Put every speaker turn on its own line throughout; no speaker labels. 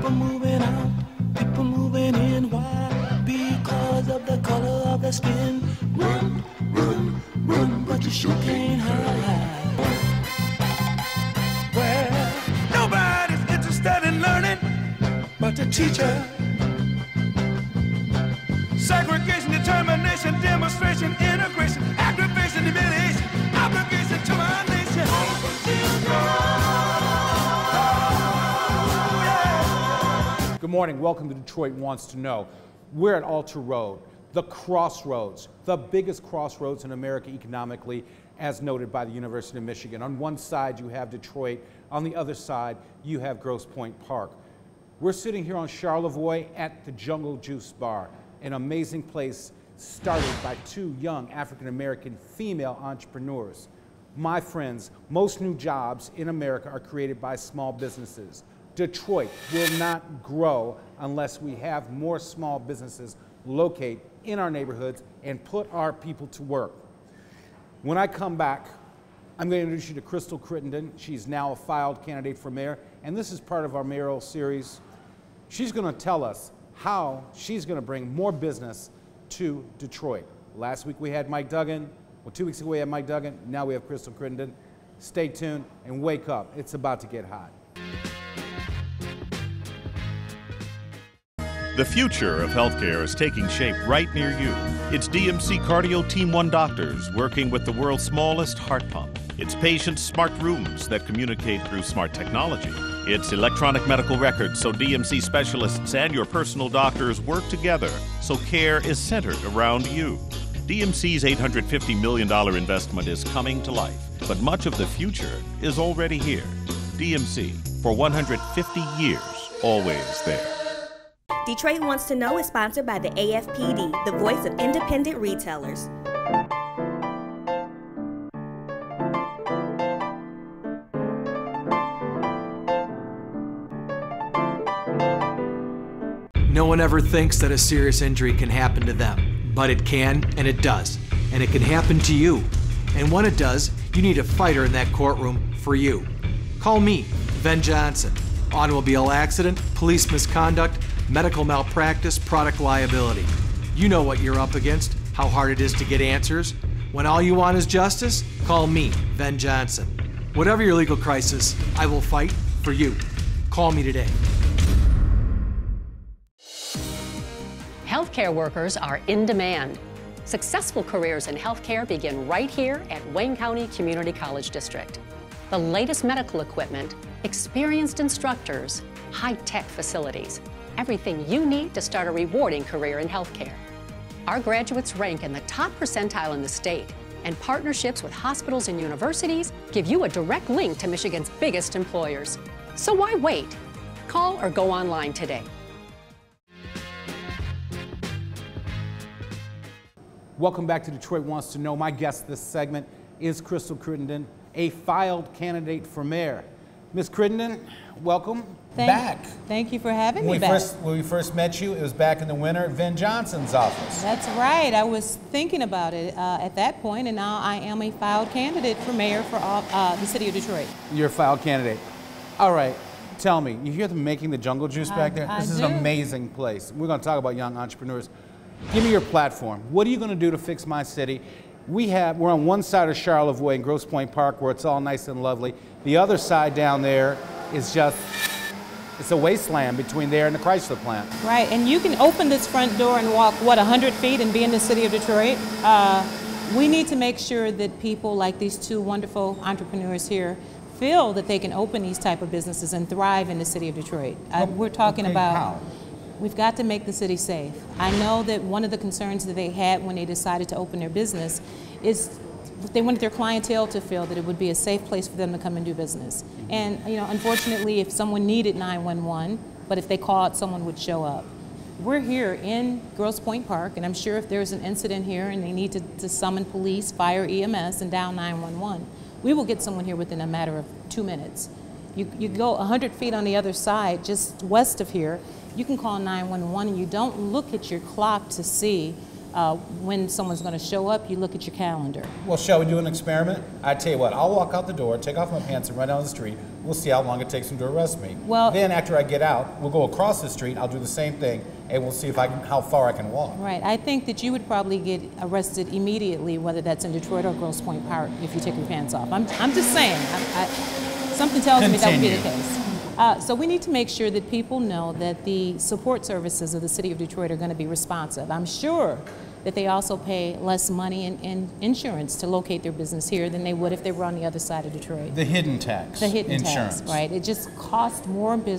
People moving out, people moving in. Why? Because of the color of their skin. Run, run, run, but you sure can't hide. Well, nobody's interested in learning but the teacher. Segregation, determination, demonstration, integration, aggravation, humiliation, obligation to our nation.
Good morning, welcome to Detroit Wants to Know. We're at Alter Road, the crossroads, the biggest crossroads in America economically, as noted by the University of Michigan. On one side you have Detroit, on the other side you have Grosse Point Park. We're sitting here on Charlevoix at the Jungle JuiceBar, an amazing place started by two young African-American female entrepreneurs. My friends, most new jobs in America are created by small businesses. Detroit will not grow unless we have more small businesses locate in our neighborhoods and put our people to work. When I come back, I'm going to introduce you to Krystal Crittendon. She's now a filed candidate for mayor, and this is part of our mayoral series. She's going to tell us how she's going to bring more business to Detroit. Last week we had Mike Duggan. Well, 2 weeks ago we had Mike Duggan. Now we have Krystal Crittendon. Stay tuned and wake up. It's about to get hot.
The future of healthcare is taking shape right near you. It's DMC Cardio Team 1 doctors working with the world's smallest heart pump. It's patients' smart rooms that communicate through smart technology. It's electronic medical records so DMC specialists and your personal doctors work together so care is centered around you. DMC's $850 million investment is coming to life, but much of the future is already here. DMC, for 150 years, always there.
Detroit Wants to Know is sponsored by the AFPD, the voice of independent retailers.
No one ever thinks that a serious injury can happen to them, but it can, and it does. And it can happen to you. And when it does, you need a fighter in that courtroom for you. Call me, Ben Johnson. Automobile accident, police misconduct, medical malpractice, product liability. You know what you're up against, how hard it is to get answers. When all you want is justice, call me, Ben Johnson. Whatever your legal crisis, I will fight for you. Call me today.
Healthcare workers are in demand. Successful careers in healthcare begin right here at Wayne County Community College District. The latest medical equipment, experienced instructors, high-tech facilities, everything you need to start a rewarding career in healthcare. Our graduates rank in the top percentile in the state, and partnerships with hospitals and universities give you a direct link to Michigan's biggest employers. So why wait? Call or go online today.
Welcome back to Detroit Wants to Know. My guest this segment is Krystal Crittendon, a filed candidate for mayor. Ms. Crittendon, welcome back.
Thank you for having me back.
When we first met you, it was back in the winter at Ben Johnson's office.
That's right. I was thinking about it at that point, and now I am a filed candidate for mayor for the city of Detroit.
You're a filed candidate. All right, tell me, you hear them making the Jungle Juice back there? This is an amazing place. We're going to talk about young entrepreneurs. Give me your platform. What are you going to do to fix my city? We're on one side of Charlevoix in Grosse Point Park where it's all nice and lovely. The other side down there is it's a wasteland between there and the Chrysler plant.
Right, and you can open this front door and walk, 100 feet and be in the city of Detroit. We need to make sure that people like these two wonderful entrepreneurs here feel that they can open these type of businesses and thrive in the city of Detroit. We're talking about
how?
We've got to make the city safe. I know that one of the concerns that they had when they decided to open their business is they wanted their clientele to feel that it would be a safe place for them to come and do business. And unfortunately, if someone needed 911, but if they called, someone would show up. We're here in Grosse Point Park, and I'm sure if there's an incident here and they need to summon police, fire, EMS, and dial 911, we will get someone here within a matter of 2 minutes. You go 100 feet on the other side, just west of here, you can call 911 and you don't look at your clock to see when someone's going to show up, you look at your calendar.
Well, shall we do an experiment? I tell you what, I'll walk out the door, take off my pants and run down the street, we'll see how long it takes them to arrest me.
Well,
then after I get out, we'll go across the street, I'll do the same thing, and we'll see if how far I can walk.
Right. I think that you would probably get arrested immediately, whether that's in Detroit or Grosse Point Park, if you take your pants off. I'm just saying. Something tells me that would be the case. So we need to make sure that people know that the support services of the City of Detroit are going to be responsive. I'm sure that they also pay less money in insurance to locate their business here than they would if they were on the other side of Detroit.
The hidden tax.
The hidden
insurance.
tax, right? It just costs more money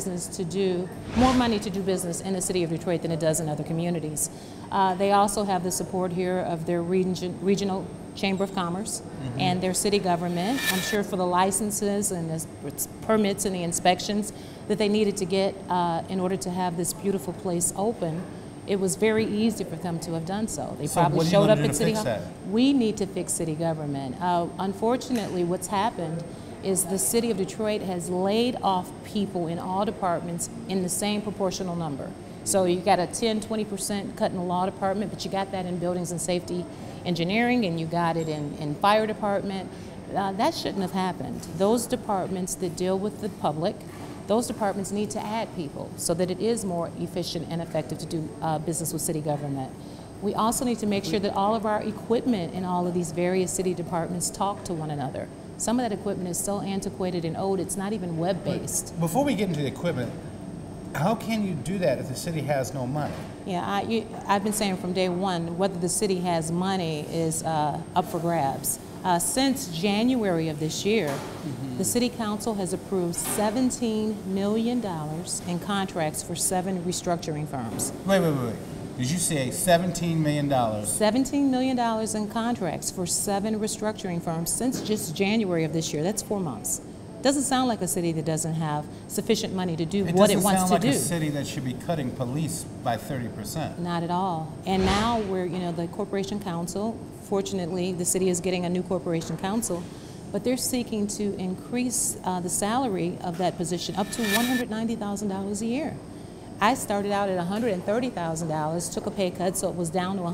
to do business in the City of Detroit than it does in other communities. They also have the support here of their regional Chamber of Commerce and their city government. I'm sure for the licenses and the permits and the inspections that they needed to get in order to have this beautiful place open, it was very easy for them to have done so. They probably showed up at City Hall. We need to fix city government. Unfortunately, what's happened is the City of Detroit has laid off people in all departments in the same proportional number. So you got a 10-20% cut in the law department, but you got that in buildings and safety engineering, and you got it in fire department. That shouldn't have happened. Those departments that deal with the public, those departments need to add people so that it is more efficient and effective to do business with city government. We also need to make sure that all of our equipment in all of these various city departments talk to one another. Some of that equipment is so antiquated and old, it's not even web-based.
Before we get into the equipment, how can you do that if the city has no money?
Yeah, I've been saying from day one, whether the city has money is up for grabs. Since January of this year, the City Council has approved $17 million in contracts for 7 restructuring firms.
Wait. Did you say $17 million?
$17 million in contracts for 7 restructuring firms since just January of this year. That's 4 months. Doesn't sound like a city that doesn't have sufficient money to do what it wants to do.
It doesn't sound like a city that should be cutting police by 30%.
Not at all. And now we're, the Corporation Council, fortunately the city is getting a new Corporation Council, but they're seeking to increase the salary of that position up to $190,000 a year. I started out at $130,000, took a pay cut, so it was down to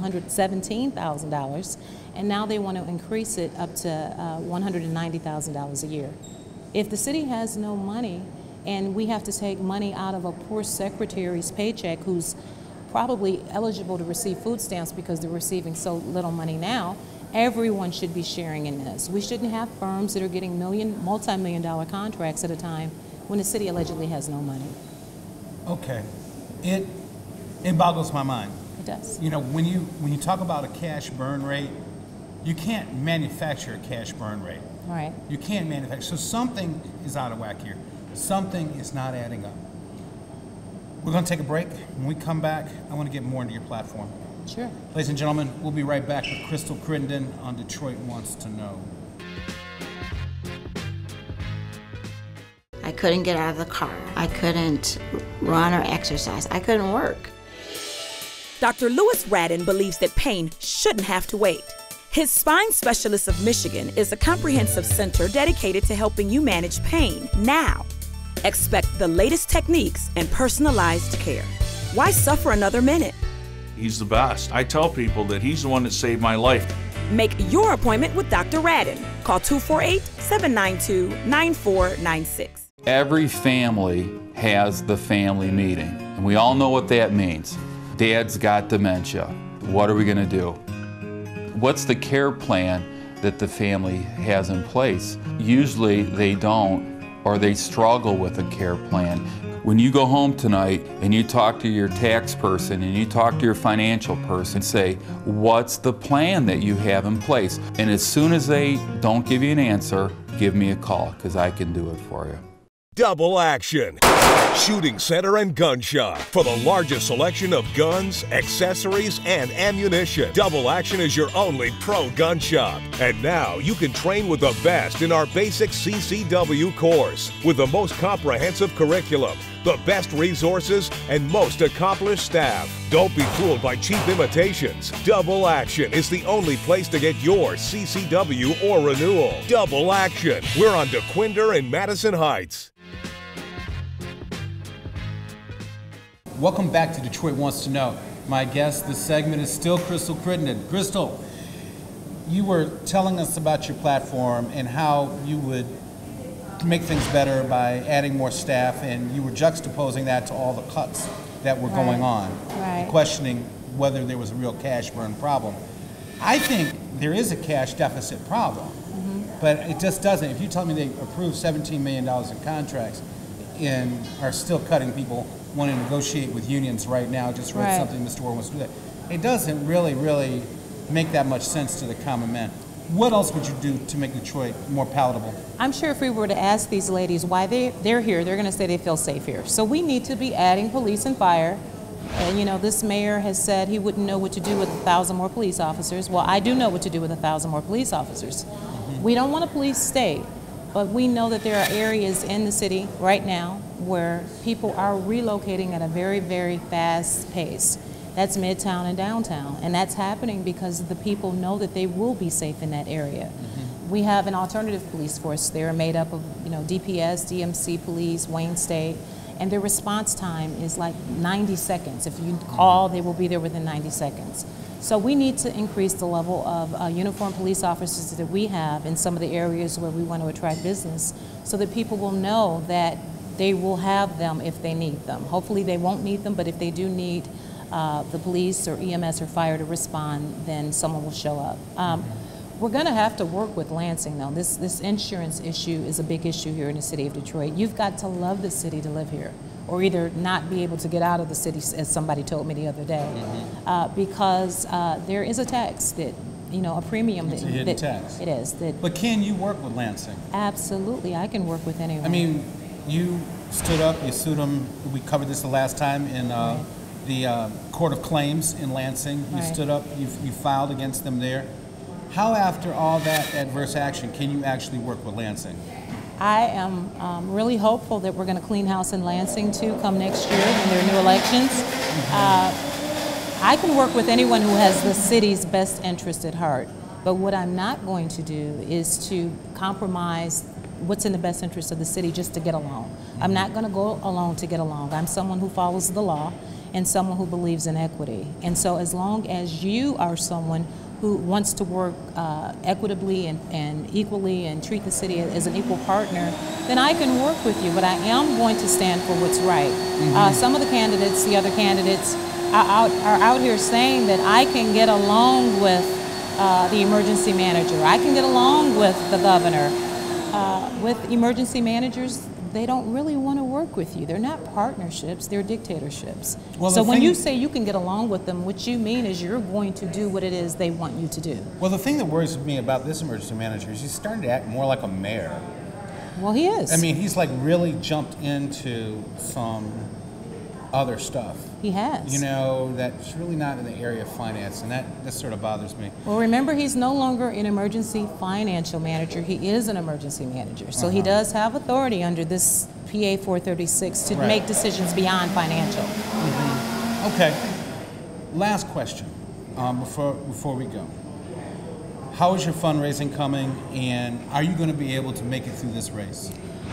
$117,000, and now they want to increase it up to $190,000 a year. If the city has no money and we have to take money out of a poor secretary's paycheck who's probably eligible to receive food stamps because they're receiving so little money now, everyone should be sharing in this. We shouldn't have firms that are getting multi-million-dollar contracts at a time when the city allegedly has no money.
Okay. It boggles my mind.
It does.
When you talk about a cash burn rate, you can't manufacture a cash burn rate.
Right.
You can't manufacture. So something is out of whack here. Something is not adding up. We're going to take a break. When we come back, I want to get more into your platform.
Sure.
Ladies and gentlemen, we'll be right back with Krystal Crittendon on Detroit Wants to Know.
I couldn't get out of the car. I couldn't run or exercise. I couldn't work.
Dr. Lewis Radin believes that pain shouldn't have to wait. His Spine Specialist of Michigan is a comprehensive center dedicated to helping you manage pain now. Expect the latest techniques and personalized care. Why suffer another minute?
He's the best. I tell people that he's the one that saved my life.
Make your appointment with Dr. Radin. Call 248-792-9496.
Every family has the family meeting, and we all know what that means. Dad's got dementia. What are we going to do? What's the care plan that the family has in place? Usually they don't, or they struggle with a care plan. When you go home tonight and you talk to your tax person and you talk to your financial person, say, what's the plan that you have in place? And as soon as they don't give you an answer, give me a call, because I can do it for you.
Double Action, shooting center and gun shop. For the largest selection of guns, accessories, and ammunition, Double Action is your only pro gun shop. And now you can train with the best in our basic CCW course, with the most comprehensive curriculum, the best resources, and most accomplished staff. Don't be fooled by cheap imitations. Double Action is the only place to get your CCW or renewal. Double Action. We're on DeQuinder and Madison Heights.
Welcome back to Detroit Wants to Know. My guest this segment is still Krystal Crittendon. Krystal, you were telling us about your platform and how you would to make things better by adding more staff, and you were juxtaposing that to all the cuts that were going on, questioning whether there was a real cash burn problem. I think there is a cash deficit problem, but it just doesn't. If you tell me they approved $17 million in contracts and are still cutting people, want to negotiate with unions right now, just read something Mr. Ward wants to do that, it doesn't really make that much sense to the common man. What else would you do to make Detroit more palatable?
I'm sure if we were to ask these ladies why they're here, they're going to say they feel safe here. So we need to be adding police and fire. And, you know, this mayor has said he wouldn't know what to do with 1,000 more police officers. Well, I do know what to do with 1,000 more police officers. We don't want a police state, but we know that there are areas in the city right now where people are relocating at a very, very fast pace. That's Midtown and downtown, and that's happening because the people know that they will be safe in that area. We have an alternative police force. They're made up of, you know, DPS, DMC police, Wayne State, and their response time is like 90 seconds. If you call, they will be there within 90 seconds. So we need to increase the level of uniformed police officers that we have in some of the areas where we want to attract business, so that people will know that they will have them if they need them. Hopefully they won't need them, but if they do need the police or EMS or fire to respond, then someone will show up. We're going to have to work with Lansing, though. This insurance issue is a big issue here in the city of Detroit. You've got to love the city to live here, or either not be able to get out of the city, as somebody told me the other day, because there is a tax that, you know, a premium.
It's a hidden tax.
It is.
But can you work with Lansing?
Absolutely, I can work with anyone.
I mean, you stood up, you sued them. We covered this the last time in the Court of Claims in Lansing. You stood up, you filed against them there. How, after all that adverse action, can you actually work with Lansing?
I am really hopeful that we're going to clean house in Lansing too come next year when there are new elections. I can work with anyone who has the city's best interest at heart, but what I'm not going to do is to compromise what's in the best interest of the city just to get along. I'm not going to go along to get along. I'm someone who follows the law and someone who believes in equity. And so as long as you are someone who wants to work equitably and equally and treat the city as an equal partner, then I can work with you, but I am going to stand for what's right. Some of the candidates, the other candidates, are out here saying that I can get along with the emergency manager. I can get along with the governor. With emergency managers, they don't really want to work with you. They're not partnerships, they're dictatorships. Well, so when you say you can get along with them, what you mean is you're going to do what it is they want you to do.
Well, the thing that worries me about this emergency manager is he's starting to act more like a mayor.
Well, he is.
I mean, he's like really jumped into some other stuff.
He has.
You know, that's really not in the area of finance, and that sort of bothers me.
Well, remember, he's no longer an emergency financial manager. He is an emergency manager. So he does have authority under this PA 436 to make decisions beyond financial.
Okay. Last question before we go. How is your fundraising coming, and are you going to be able to make it through this race?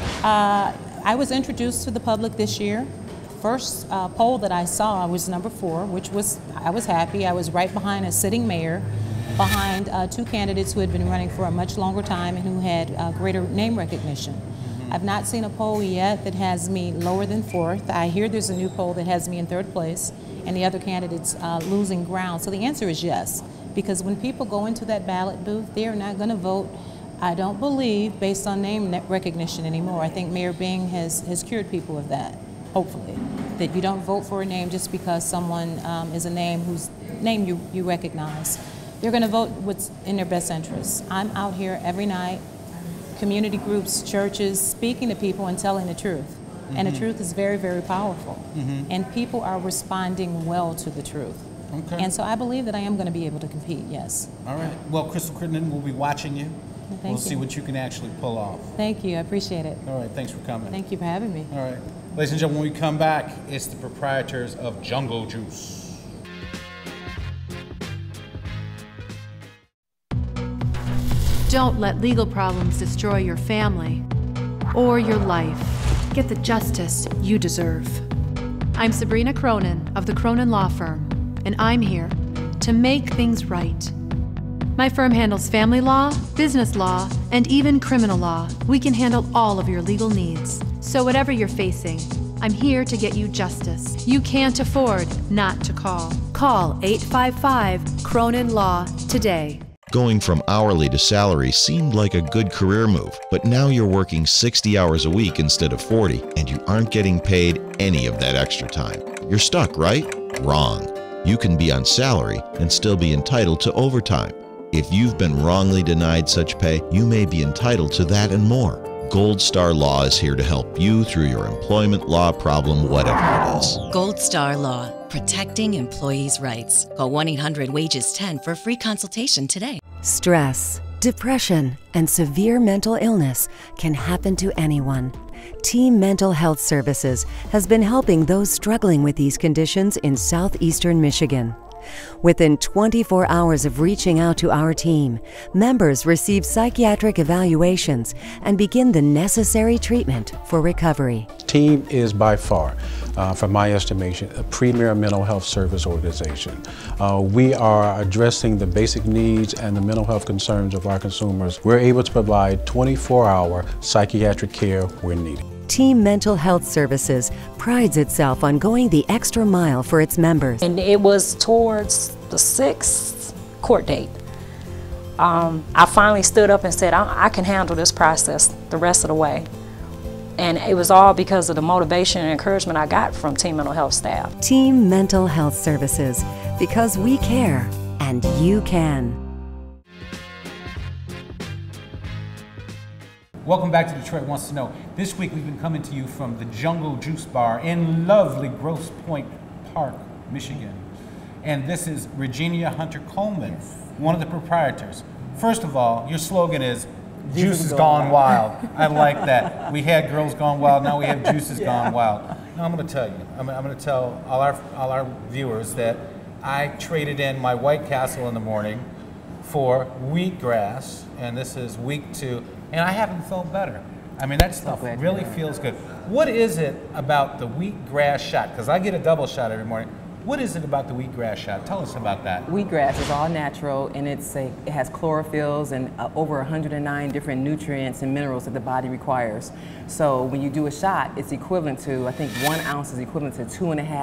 I was introduced to the public this year. First poll that I saw was number 4, which was, I was happy. I was right behind a sitting mayor, behind 2 candidates who had been running for a much longer time and who had greater name recognition. I've not seen a poll yet that has me lower than 4th. I hear there's a new poll that has me in 3rd place and the other candidates losing ground. So the answer is yes, because when people go into that ballot booth, they are not going to vote, I don't believe, based on name recognition anymore. I think Mayor Bing has cured people of that. Hopefully, that you don't vote for a name just because someone is a name whose name you recognize. They're going to vote what's in their best interests. I'm out here every night, community groups, churches, speaking to people and telling the truth. And the truth is very, very powerful. And people are responding well to the truth. And so I believe that I am going to be able to compete, yes.
All right. Well, Krystal Crittendon, we'll be watching you. We'll see what you can actually pull off.
Thank you. I appreciate it.
All right. Thanks for coming.
Thank you for having me.
All right. Ladies and gentlemen, when we come back, it's the proprietors of Jungle Juice.
Don't let legal problems destroy your family or your life. Get the justice you deserve. I'm Sabrina Cronin of the Cronin Law Firm, and I'm here to make things right. My firm handles family law, business law, and even criminal law. We can handle all of your legal needs. So whatever you're facing, I'm here to get you justice. You can't afford not to call. Call 855-CRONIN-LAW today.
Going from hourly to salary seemed like a good career move, but now you're working 60 hours a week instead of 40, and you aren't getting paid any of that extra time. You're stuck, right? Wrong. You can be on salary and still be entitled to overtime. If you've been wrongly denied such pay, you may be entitled to that and more. Gold Star Law is here to help you through your employment law problem, whatever it is.
Gold Star Law, protecting employees' rights. Call 1-800-WAGES-10 for a free consultation today.
Stress, depression, and severe mental illness can happen to anyone. Team Mental Health Services has been helping those struggling with these conditions in southeastern Michigan. Within 24 hours of reaching out to our team, members receive psychiatric evaluations and begin the necessary treatment for recovery.
Team is by far, from my estimation, a premier mental health service organization. We are addressing the basic needs and the mental health concerns of our consumers. We're able to provide 24-hour psychiatric care when needed.
Team Mental Health Services prides itself on going the extra mile for its members.
And it was towards the 6th court date. I finally stood up and said, I can handle this process the rest of the way. And it was all because of the motivation and encouragement I got from Team Mental Health staff.
Team Mental Health Services, because we care and you can.
Welcome back to Detroit Wants to Know. This week we've been coming to you from the Jungle JuiceBar in lovely Grosse Point Park, Michigan. And this is Regina Hunter Coleman, one of the proprietors. First of all, your slogan is Juice is Gone Wild. I like that. We had Girls Gone Wild, now we have Juices Gone Wild. Now I'm going to tell you, I'm going to tell all our viewers that I traded in my White Castle in the morning for wheatgrass, and this is week 2. And I haven't felt better. I mean, that stuff really feels good. What is it about the wheatgrass shot? Because I get a double shot every morning. What is it about the wheatgrass shot? Tell us about that.
Wheatgrass is all natural, and it has chlorophylls and over 109 different nutrients and minerals that the body requires. So when you do a shot, it's equivalent to, I think 1 ounce is equivalent to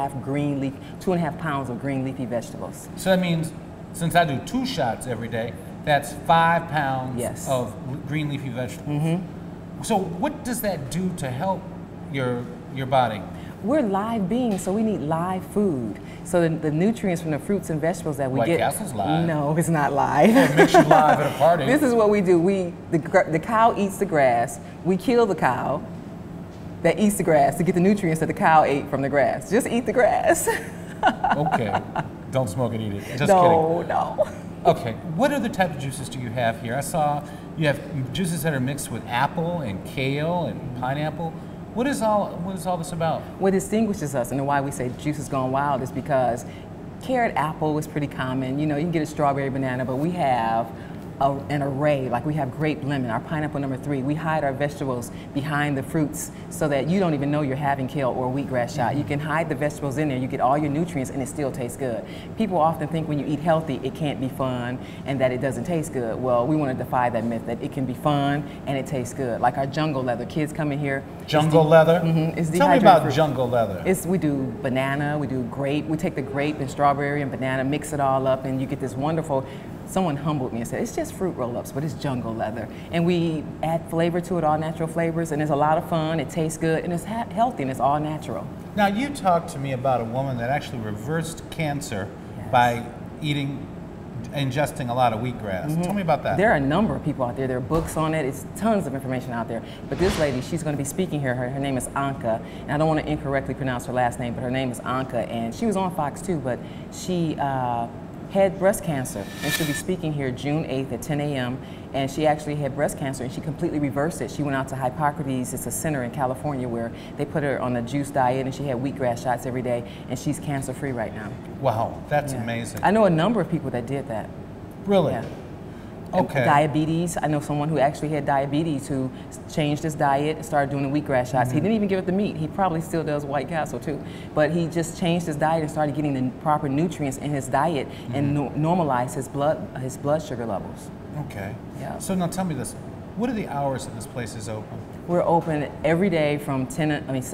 2.5 pounds of green leafy vegetables.
So that means, since I do 2 shots every day, that's 5 pounds of green leafy vegetables. Mm-hmm. So what does that do to help your body?
We're live beings, so we need live food. So the nutrients from the fruits and vegetables that we get.
White Castle's live.
No, it's not live.
Well, it makes you live at a party.
This is what we do. The cow eats the grass. We kill the cow that eats the grass to get the nutrients that the cow ate from the grass. Just eat the grass.
Okay. Don't smoke and eat it. Just kidding.
No.
Okay, what other type of juices do you have here? I saw you have juices that are mixed with apple and kale and pineapple. What is all this about?
What distinguishes us and why we say juice has gone wild is because carrot apple is pretty common. You know, you can get a strawberry banana, but we have an array, like we have grape lemon, our pineapple number 3. We hide our vegetables behind the fruits so that you don't even know you're having kale or wheatgrass shot. You can hide the vegetables in there, you get all your nutrients, and it still tastes good. People often think when you eat healthy, it can't be fun and that it doesn't taste good. Well, we want to defy that myth that it can be fun and it tastes good. Like our jungle leather, kids come in here.
Jungle leather?
Mm-hmm.
Tell me about jungle leather.
We do banana, we do grape. We take the grape and strawberry and banana, mix it all up, and you get this wonderful. Someone humbled me and said, it's just fruit roll-ups, but it's jungle leather. And we add flavor to it, all natural flavors, and it's a lot of fun, it tastes good, and it's healthy, and it's all natural.
Now, you talked to me about a woman that actually reversed cancer by ingesting a lot of wheatgrass. Mm-hmm. Tell me about that.
There are a number of people out there. There are books on it. It's tons of information out there. But this lady, she's going to be speaking here. Her name is Anka, and I don't want to incorrectly pronounce her last name, but her name is Anka, and she was on Fox too, but she had breast cancer, and she'll be speaking here June 8th at 10 a.m. And she actually had breast cancer, and she completely reversed it. She went out to Hippocrates. It's a center in California where they put her on a juice diet, and she had wheatgrass shots every day, and she's cancer-free right now.
Wow, that's amazing.
I know a number of people that did that.
Really?
Yeah.
Okay.
Diabetes. I know someone who actually had diabetes who changed his diet and started doing the wheatgrass shots. He didn't even give it the meat. He probably still does White Castle too. But he just changed his diet and started getting the proper nutrients in his diet and normalized his blood sugar levels.
Okay.
Yeah.
So now tell me this. What are the hours that this place is open?
We're open every day from 7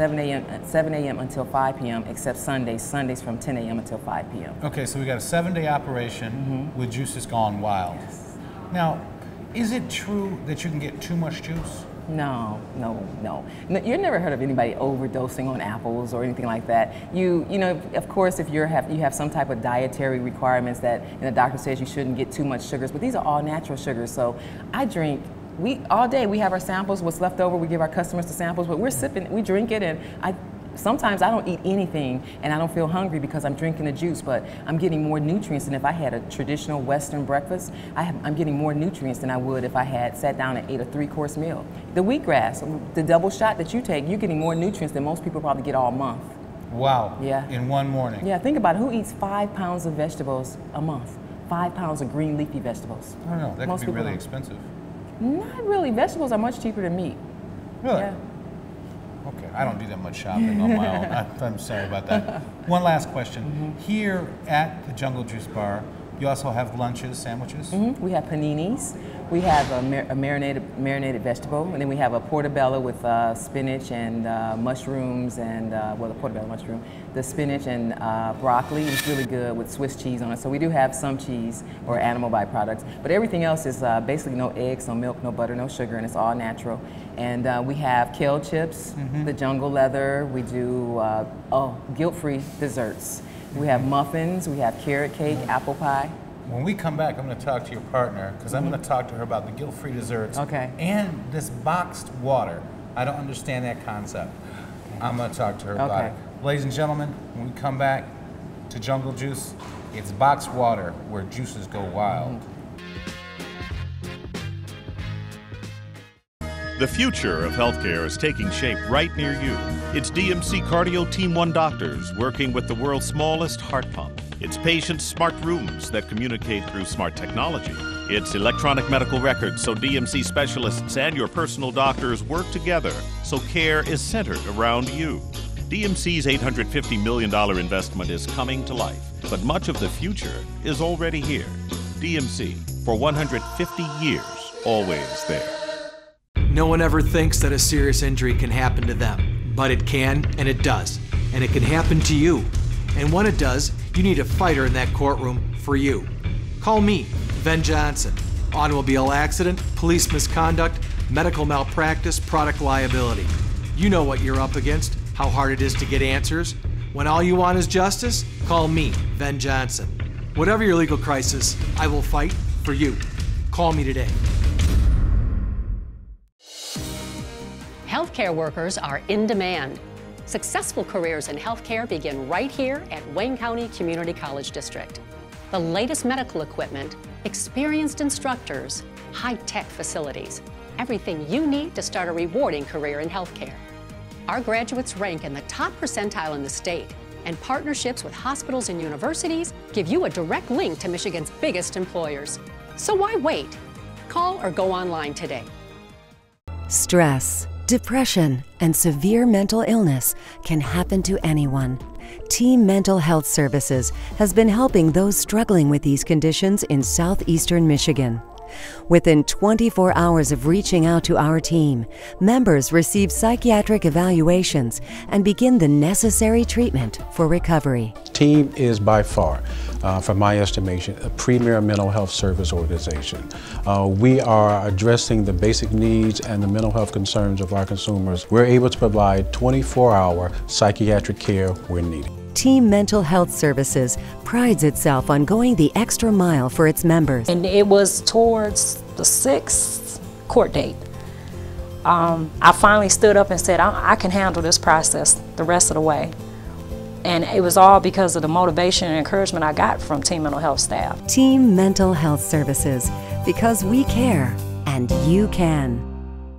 a.m. until 5 p.m. except Sundays. Sundays from 10 a.m. until 5 p.m.
Okay, so we got a 7-day operation with Juices Gone Wild.
Yes.
Now, is it true that you can get too much juice?
No. You've never heard of anybody overdosing on apples or anything like that. You know, of course, if you have some type of dietary requirements that, and the doctor says you shouldn't get too much sugars, but these are all natural sugars. So I drink. All day we have our samples. What's left over, we give our customers the samples. But we're sipping, we drink it, and sometimes I don't eat anything, and I don't feel hungry because I'm drinking the juice. But I'm getting more nutrients than if I had a traditional Western breakfast. I'm getting more nutrients than I would if I had sat down and ate a 3-course meal. The wheatgrass, the double shot that you take, you're getting more nutrients than most people probably get all month.
Wow.
Yeah.
In one morning.
Yeah. Think about it. Who eats 5 pounds of vegetables a month? 5 pounds of green leafy vegetables.
I don't know. That
Most
could be
people
really
don't.
expensive.
Not really. Vegetables are much cheaper than meat.
Really?
Yeah.
Okay, I don't do that much shopping on my own. I'm sorry about that. One last question. Here at the Jungle Juice Bar, you also have lunches, sandwiches?
We have paninis. We have a marinated vegetable, and then we have a portobello with spinach and mushrooms and, well, the portobello mushroom, the spinach and broccoli. It's really good with Swiss cheese on it. So we do have some cheese or animal byproducts, but everything else is basically no eggs, no milk, no butter, no sugar, and it's all natural. And we have kale chips, the jungle leather. We do guilt-free desserts. We have muffins. We have carrot cake, apple pie.
When we come back, I'm going to talk to your partner because I'm going to talk to her about the guilt-free desserts and this boxed water. I don't understand that concept. I'm going to talk to her about it. Ladies and gentlemen, when we come back to Jungle Juice, it's boxed water where juices go wild.
The future of healthcare is taking shape right near you. It's DMC Cardio Team 1 doctors working with the world's smallest heart pump. It's patient smart rooms that communicate through smart technology. It's electronic medical records so DMC specialists and your personal doctors work together so care is centered around you. DMC's $850 million investment is coming to life, but much of the future is already here. DMC, for 150 years, always there.
No one ever thinks that a serious injury can happen to them, but it can, and it does. And it can happen to you. And when it does, you need a fighter in that courtroom for you. Call me, Ben Johnson. Automobile accident, police misconduct, medical malpractice, product liability. You know what you're up against, how hard it is to get answers. When all you want is justice, call me, Ben Johnson. Whatever your legal crisis, I will fight for you. Call me today.
Healthcare workers are in demand. Successful careers in healthcare begin right here at Wayne County Community College District. The latest medical equipment, experienced instructors, high-tech facilities, everything you need to start a rewarding career in healthcare. Our graduates rank in the top percentile in the state, and partnerships with hospitals and universities give you a direct link to Michigan's biggest employers. So why wait? Call or go online today.
Stress, depression, and severe mental illness can happen to anyone. Team Mental Health Services has been helping those struggling with these conditions in southeastern Michigan. Within 24 hours of reaching out to our team, members receive psychiatric evaluations and begin the necessary treatment for recovery.
Team is by far, from my estimation, a premier mental health service organization. We are addressing the basic needs and the mental health concerns of our consumers. We're able to provide 24-hour psychiatric care when needed.
Team Mental Health Services prides itself on going the extra mile for its members.
And it was towards the 6th court date. I finally stood up and said, I can handle this process the rest of the way. And it was all because of the motivation and encouragement I got from Team Mental Health staff.
Team Mental Health Services, because we care and you can.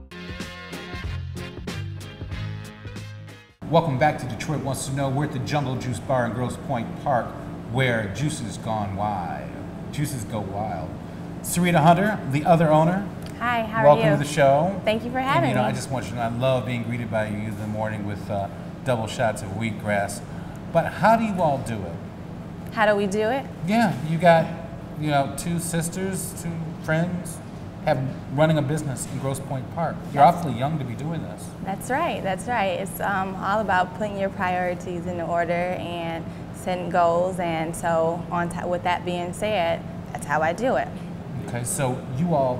Welcome back to Detroit Wants to Know. We're at the Jungle Juice Bar in Grosse Point Park where juices gone wild. Juices go wild. Sarita Hunter, the other owner.
Hi, how are you?
Welcome to the show.
Thank you for having me.
I just want you to know I love being greeted by you in the morning with double shots of wheatgrass. But how do you all do it?
How do we do it?
Yeah, you got, two sisters, two friends, running a business in Grosse Point Park. You're awfully young to be doing this.
That's right, that's right. It's all about putting your priorities in order and setting goals, and so with that being said, that's how I do it.
Okay, so you all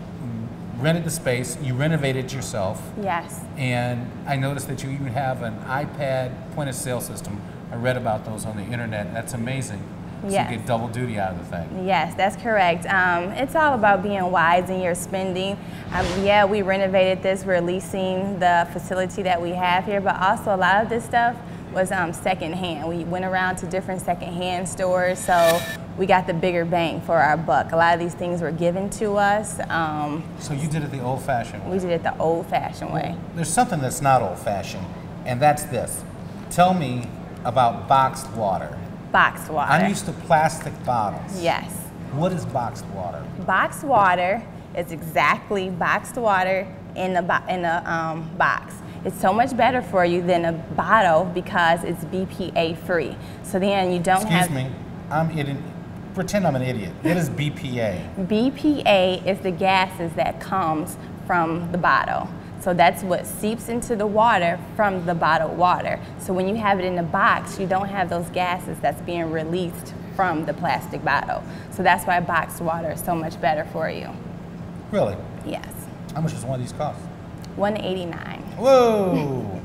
rented the space, you renovated yourself.
Yes.
And I noticed that you even have an iPad point of sale system. I read about those on the internet. That's amazing. So
Yes.
you get double duty out of the thing.
Yes, that's correct. It's all about being wise in your spending. Yeah, we renovated this. We're leasing the facility that we have here, but also a lot of this stuff was secondhand. We went around to different secondhand stores, so we got the bigger bang for our buck. A lot of these things were given to us.
So you did it the old-fashioned way.
We did it the old-fashioned way.
There's something that's not old-fashioned, and that's this. Tell me about boxed water.
Boxed water.
I'm used to plastic bottles.
Yes.
What is boxed water?
Boxed water is exactly boxed water in a box. It's so much better for you than a bottle because it's BPA free. So then you don't have...
Excuse me, pretend I'm an idiot. What is BPA?
BPA is the gases that comes from the bottle. So that's what seeps into the water from the bottled water. So when you have it in the box, you don't have those gases that's being released from the plastic bottle. So that's why boxed water is so much better for you.
Really?
Yes.
How much does one of these cost?
$189.
Whoa!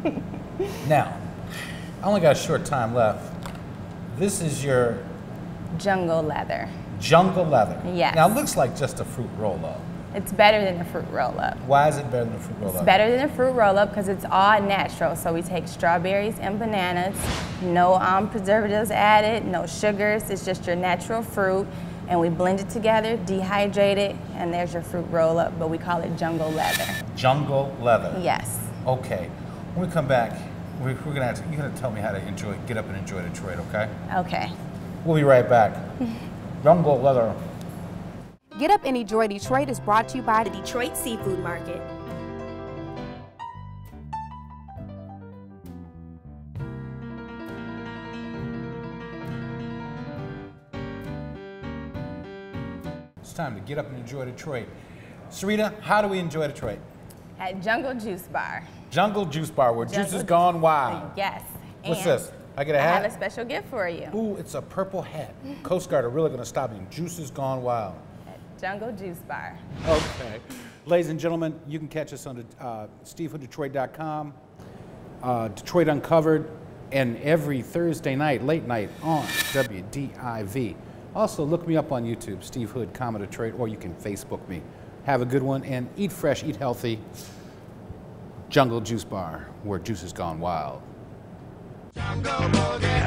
Now, I only got a short time left. This is your...
Jungle leather.
Jungle leather.
Yes.
Now it looks like just a fruit roll-up.
It's better than a fruit roll-up.
Why is it better than a fruit roll-up?
It's better than a fruit roll-up because it's all natural. So we take strawberries and bananas, no preservatives added, no sugars. It's just your natural fruit, and we blend it together, dehydrate it, and there's your fruit roll-up. But we call it jungle leather.
Jungle leather.
Yes.
Okay. When we come back, you're gonna tell me how to get up and enjoy Detroit. Okay?
Okay.
We'll be right back. Jungle leather.
Get Up and Enjoy Detroit is brought to you by the Detroit Seafood Market.
It's time to get up and enjoy Detroit. Sarita, how do we enjoy Detroit?
At Jungle JuiceBar.
Jungle JuiceBar, where juice has gone wild.
Yes.
What's
And
this? I get a hat?
I have a special gift for you.
Ooh, it's a purple hat. Coast Guard are really going to stop you. Juice has gone wild.
Jungle JuiceBar.
Okay. Ladies and gentlemen, you can catch us on stevehooddetroit.com, Detroit Uncovered, and every Thursday night, late night, on WDIV. Also, look me up on YouTube, Steve Hood, Detroit, or you can Facebook me. Have a good one, and eat fresh, eat healthy. Jungle JuiceBar, where juice has gone wild.
Jungle Boogie.